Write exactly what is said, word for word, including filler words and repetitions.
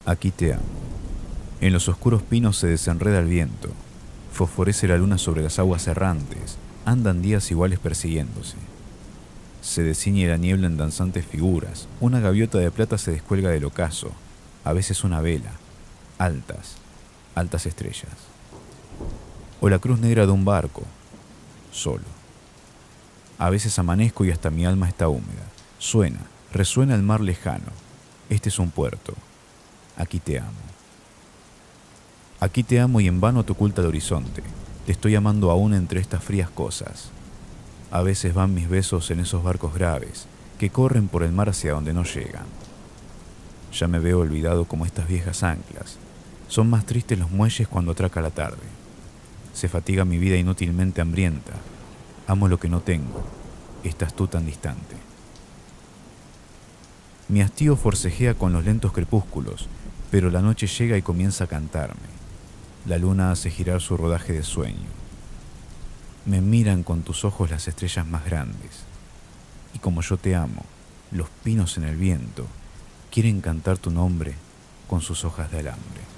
Aquí te amo. En los oscuros pinos se desenreda el viento. Fosforece la luna sobre las aguas errantes. Andan días iguales persiguiéndose. Se desciñe la niebla en danzantes figuras. Una gaviota de plata se descuelga del ocaso. A veces una vela. Altas, altas estrellas. O la cruz negra de un barco. Solo. A veces amanezco y hasta mi alma está húmeda. Suena, resuena el mar lejano. Este es un puerto. Aquí te amo. Aquí te amo y en vano te oculta el horizonte. Te estoy amando aún entre estas frías cosas. A veces van mis besos en esos barcos graves que corren por el mar hacia donde no llegan. Ya me veo olvidado como estas viejas anclas. Son más tristes los muelles cuando atraca la tarde. Se fatiga mi vida inútilmente hambrienta. Amo lo que no tengo. Estás tú tan distante. Mi hastío forcejea con los lentos crepúsculos, pero la noche llega y comienza a cantarme. La luna hace girar su rodaje de sueño. Me miran con tus ojos las estrellas más grandes. Y como yo te amo, los pinos en el viento quieren cantar tu nombre con sus hojas de alambre.